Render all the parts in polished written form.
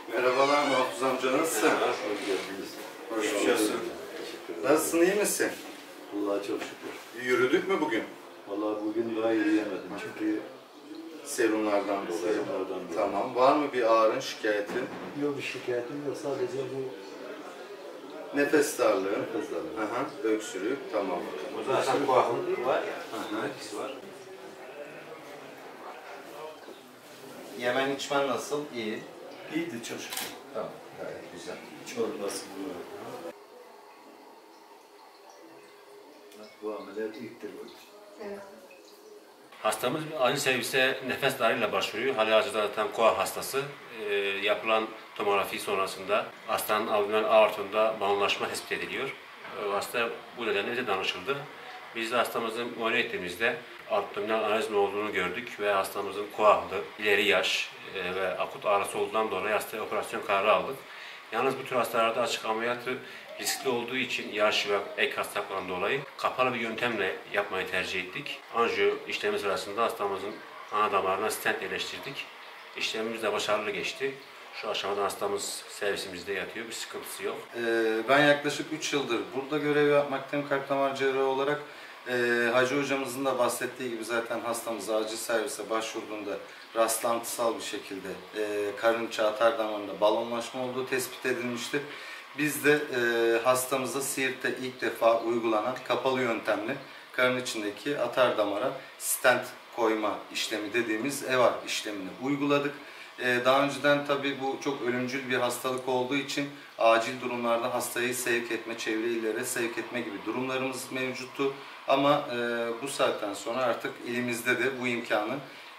Merhabalar Mahfuz amca, nasılsın? Hoş geldiniz. Hoş bulduk. Nasılsın, iyi misin? Allah'a çok şükür. Yürüdük mü bugün? Vallahi bugün daha yürüyemedim çünkü Serumlardan dolayı. serumlardan dolayı. Tamam. Var mı bir ağrın, şikayetin? Yok, bir şikayetim yok, sadece bu Nefes darlığı. nefes darlığı. Aha, öksürük. Tamam. O zaten kuaförlük var ya, etkisi var. Yemen içmen nasıl? İyi. İyiydi çok şükür. Tamam, gayet güzel. Çorbası bu. Bu ameliyat ilktir bu. Hastamız acil servise nefes darlığıyla başvuruyor. Halihazırda zaten koa hastası. Yapılan tomografi sonrasında hastanın abdominal aortunda balonlaşma tespit ediliyor. Hasta bu nedenle bize danışıldı. Biz de hastamızı muayene ettiğimizde abdominal anevrizma olduğunu gördük ve hastamızın koahlı, ileri yaş ve akut ağrısı olduğundan dolayı hastaya operasyon kararı aldık. Yalnız bu tür hastalarda açık ameliyatı riskli olduğu için yaş ve ek hastalıklardan dolayı kapalı bir yöntemle yapmayı tercih ettik. Anjiyo işlemi sırasında hastamızın ana damarına stent yerleştirdik. İşlemimiz de başarılı geçti. Şu aşamada hastamız servisimizde yatıyor, bir sıkıntısı yok. Ben yaklaşık 3 yıldır burada görev yapmaktayım kalp damar cerrahı olarak. Hacı hocamızın da bahsettiği gibi zaten hastamız acil servise başvurduğunda rastlantısal bir şekilde karın içi atar damarında balonlaşma olduğu tespit edilmiştir. Biz de hastamıza Siirt'te ilk defa uygulanan kapalı yöntemle karın içindeki atar damara stent koyma işlemi dediğimiz EVAR işlemini uyguladık. Daha önceden tabii bu çok ölümcül bir hastalık olduğu için acil durumlarda hastayı sevk etme, çevre illere sevk etme gibi durumlarımız mevcuttu. Ama bu saatten sonra artık ilimizde de bu imkanı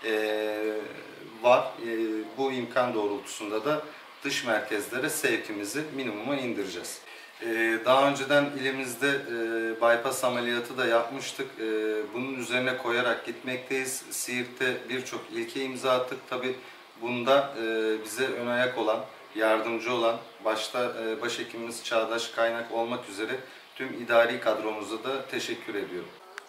var. Bu imkan doğrultusunda da dış merkezlere sevkimizi minimuma indireceğiz. Daha önceden ilimizde bypass ameliyatı da yapmıştık. Bunun üzerine koyarak gitmekteyiz. Siirt'te birçok ilke imza attık. Tabii bunda bize ön ayak olan, yardımcı olan, başta başhekimimiz Çağdaş Kaynak olmak üzere tüm idari kadromuza da teşekkür ediyorum.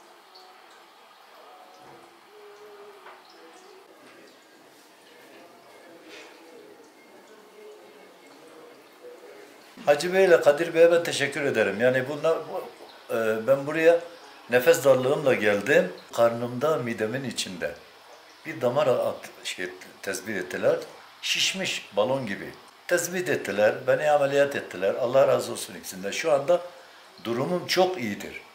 Hacı Bey ile Kadir Bey'e ben teşekkür ederim. Yani ben buraya nefes darlığımla geldim. Karnımda, midemin içinde bir damar tespit ettiler. Şişmiş balon gibi. Tespit ettiler, beni ameliyat ettiler. Allah razı olsun ikisinden. Şu anda durumum çok iyidir.